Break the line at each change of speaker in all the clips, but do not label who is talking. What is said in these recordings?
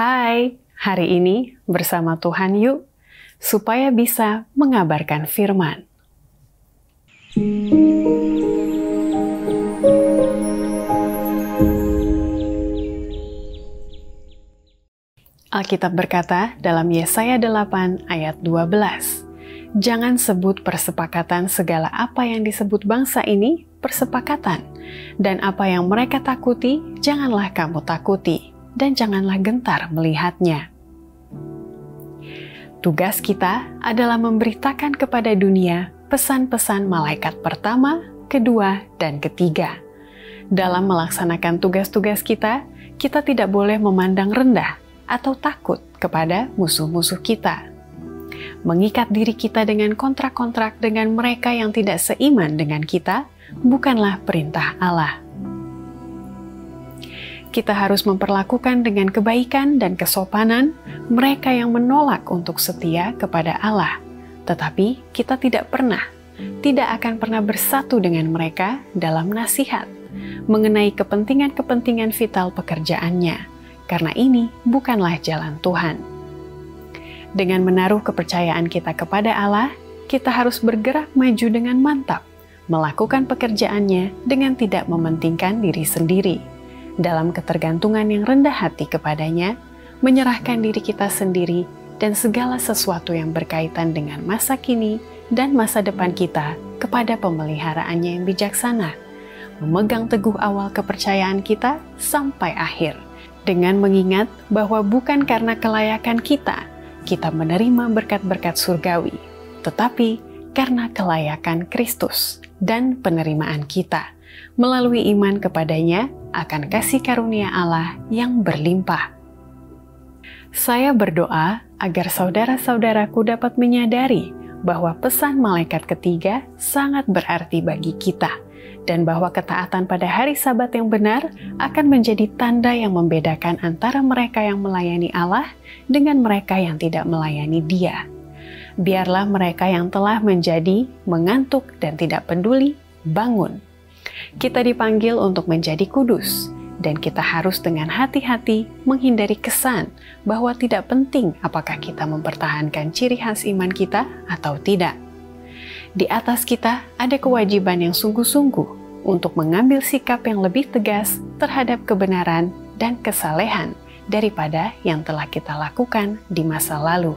Hai, hari ini bersama Tuhan yuk, supaya bisa mengabarkan firman. Alkitab berkata dalam Yesaya 8 ayat 12, "Jangan sebut persepakatan segala apa yang disebut bangsa ini persepakatan, dan apa yang mereka takuti, janganlah kamu takuti, dan janganlah gentar melihatnya." Tugas kita adalah memberitakan kepada dunia pesan-pesan malaikat pertama, kedua, dan ketiga. Dalam melaksanakan tugas-tugas kita, kita tidak boleh memandang rendah atau takut kepada musuh-musuh kita. Mengikat diri kita dengan kontrak-kontrak dengan mereka yang tidak seiman dengan kita bukanlah perintah Allah. Kita harus memperlakukan dengan kebaikan dan kesopanan mereka yang menolak untuk setia kepada Allah. Tetapi kita tidak akan pernah bersatu dengan mereka dalam nasihat mengenai kepentingan-kepentingan vital pekerjaannya, karena ini bukanlah jalan Tuhan. Dengan menaruh kepercayaan kita kepada Allah, kita harus bergerak maju dengan mantap, melakukan pekerjaannya dengan tidak mementingkan diri sendiri, dalam ketergantungan yang rendah hati kepadanya, menyerahkan diri kita sendiri dan segala sesuatu yang berkaitan dengan masa kini dan masa depan kita kepada pemeliharaannya yang bijaksana, memegang teguh awal kepercayaan kita sampai akhir, dengan mengingat bahwa bukan karena kelayakan kita menerima berkat-berkat surgawi, tetapi karena kelayakan Kristus dan penerimaan kita melalui iman kepadanya akan kasih karunia Allah yang berlimpah. Saya berdoa agar saudara-saudaraku dapat menyadari bahwa pesan malaikat ketiga sangat berarti bagi kita, dan bahwa ketaatan pada hari Sabat yang benar akan menjadi tanda yang membedakan antara mereka yang melayani Allah dengan mereka yang tidak melayani Dia. Biarlah mereka yang telah menjadi mengantuk dan tidak peduli bangun. Kita dipanggil untuk menjadi kudus, dan kita harus dengan hati-hati menghindari kesan bahwa tidak penting apakah kita mempertahankan ciri khas iman kita atau tidak. Di atas kita ada kewajiban yang sungguh-sungguh untuk mengambil sikap yang lebih tegas terhadap kebenaran dan kesalehan daripada yang telah kita lakukan di masa lalu.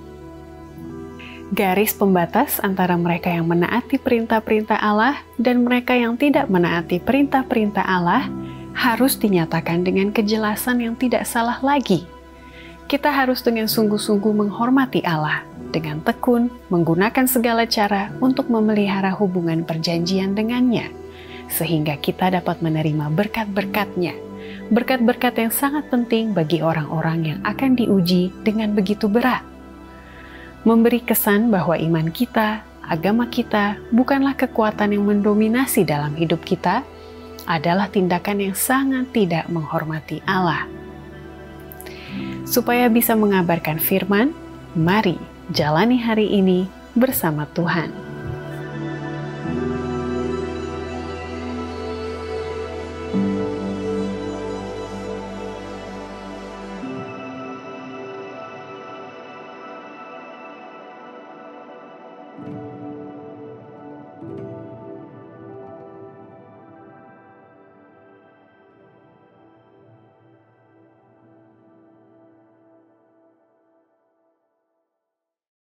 Garis pembatas antara mereka yang menaati perintah-perintah Allah dan mereka yang tidak menaati perintah-perintah Allah harus dinyatakan dengan kejelasan yang tidak salah lagi. Kita harus dengan sungguh-sungguh menghormati Allah, dengan tekun menggunakan segala cara untuk memelihara hubungan perjanjian dengannya, sehingga kita dapat menerima berkat-berkat-Nya, berkat-berkat yang sangat penting bagi orang-orang yang akan diuji dengan begitu berat. Memberi kesan bahwa iman kita, agama kita, bukanlah kekuatan yang mendominasi dalam hidup kita, adalah tindakan yang sangat tidak menghormati Allah. Supaya bisa mengabarkan firman, mari jalani hari ini bersama Tuhan.